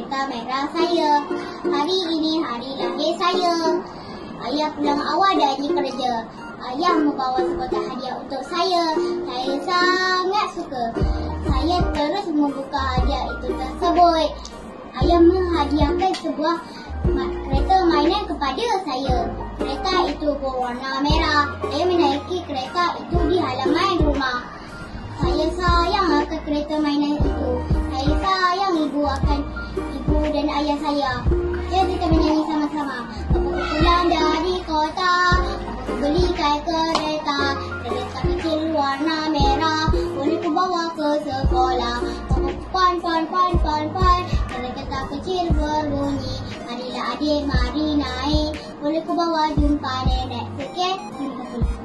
kereta merah saya. Hari ini hari lahir saya. Ayah pulang awal dari kerja. Ayah membawa sekotak hadiah untuk saya. Saya sangat suka. Saya terus membuka hadiah itu tersebut. Ayah menghadiahkan sebuah kereta mainan kepada saya. Kereta itu berwarna merah. Saya menaiki kereta itu di halaman rumah. Saya sayang akan kereta mainan itu. Saya sayang ibu dan ayah saya. Jom kita menyanyi sama-sama. Aku pulang dari kota, aku belikan kereta. Kereta kecil warna merah, boleh ku bawa ke sekolah. Aku pan. Kereta kecil berbunyi, marilah adik mari naik. Boleh ku bawa jumpa nenek. Okey, terima kasih.